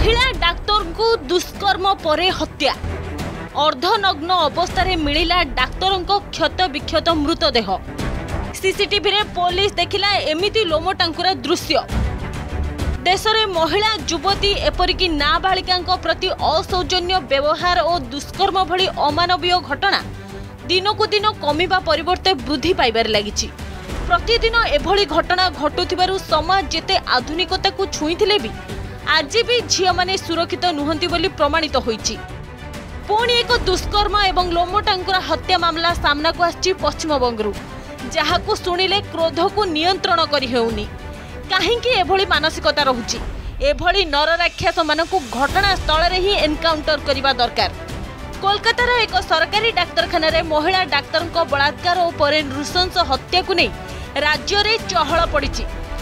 महिला डाक्तर को दुष्कर्म परे हत्या अर्धनग्न अवस्था मिलिला डाक्तर क्षत विक्षत मृतदेह। सीसीटीवी रे पुलिस देखिला एमिति लोमटांकुरा दृश्य। देश में महिला युवती एपरिकी नाबालिका प्रति असौजन्य व्यवहार और दुष्कर्म भली अमानवीय घटना दिनकू दिन कमिबा परिवर्ते वृद्धि पाइबार लागिछि। प्रतिदिन एभली घटना घटुथिबारु समाज जेते आधुनिकता को छुईथिले भी आज भी झिया माने सुरक्षित नुहंती बोली प्रमाणित होईछि। पुणी एक दुष्कर्म एवं लोमटांकुरा हत्या मामला सामना को आछि पश्चिमबंगरू, जहाकू शुणिले क्रोध को नियंत्रण करि हेउनी। काहेकि एभली मानसिकता रहुछि? एभली नरराक्षस मानकू घटना स्थल रे ही एनकाउंटर करिबा दरकार। कोलकातार एक सरकारी डाक्तरखाना रे महिला डाक्तर बलात्कार और परे नृशंस हत्या को नहीं राज्य रे चहल पड़िछि।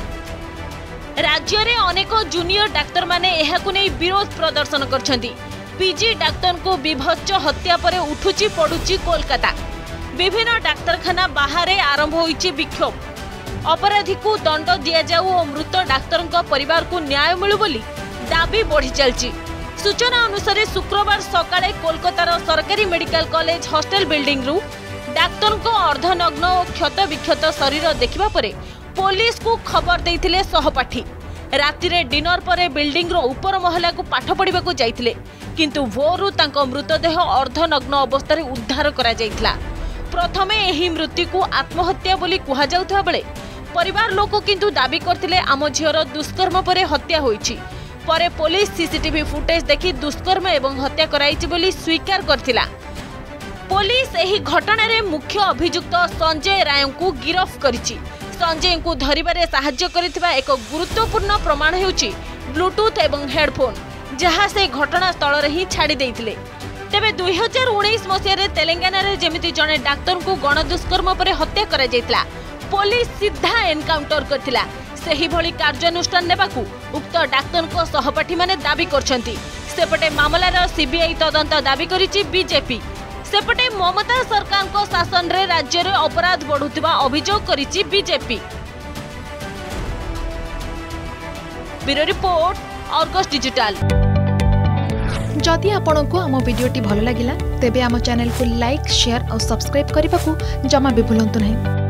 राज्य रे अनेक जूनियर डाक्तर माने एहाकू नहीं विरोध प्रदर्शन करछन्ती। पीजी डाक्तर को विभत्स हत्या परे उठुची पड़ुची कोलकाता। विभिन्न डाक्तरखाना बाहर आरंभ होइछि विक्षोभ। अपराधी को दंड दिया जाऊ और मृत डाक्तर परिवार को न्याय मिलू बोली दाबी बढ़ी चलछि। सूचना अनुसार शुक्रवार सकाळे कोलकातार सरकारी मेडिकल कॉलेज हॉस्टल बिल्डिंग रु डाक्तर को अर्धनग्न और क्षत विक्षत शरीर देखिबा परे पुलिस को खबर देइथिले सहपाठी। राति रे डिनर परे बिल्डिंग रो ऊपर महला को पाठ पढ़िबा को जाइथिले, किंतु भोरु तांको मृतदेह अर्धनग्न अवस्था उद्धार करा जाइथिला। प्रथमे एही मृत्यु को आत्महत्या बोली कुहा जाउथबा बेले परिवार लोक किंतु दाबी करथिले आम झियर दुष्कर्म परे हत्या होईछि। परे पुलिस सीसीटीवी फुटेज देखि दुष्कर्म एवं हत्या कराइछि बोली स्वीकार करथिला। पुलिस एही घटना रे मुख्य अभियुक्त संजय राय को गिरफ्त करिछि। संजय को धरिबारे सहाय्य करिथिबा एक गुरुत्वपूर्ण प्रमाण हेउछि ब्लूटूथ एवं हेडफोन, जहाँ से घटना स्थल रे ही छाड़ी देइथिले। तेबे 2019 मसीह तेलंगाना रे जेमिति जने डाक्तर को गणदुष्कर्म परे हत्या करा जाइतला, पुलिस सीधा एनकाउंटर करथिला। सेही भली कार्यानुष्ठान नेबाकू उक्त डाक्तर को सहपाठी माने दाबी करछंती। सेपटे मामलार सीबीआई तदंत दाबी करिछि बीजेपी। सेपटे ममता सरकार को शासन रे राज्य रे अपराध बढ़ुथिबा अभियोग करिछि BJP. Bureau report, Argus digital. जदि आपंक आम भिडी भल लगा तेब आम चैनल को लाइक, शेयर और सब्सक्राइब करने को जमा भी भूलु नहीं।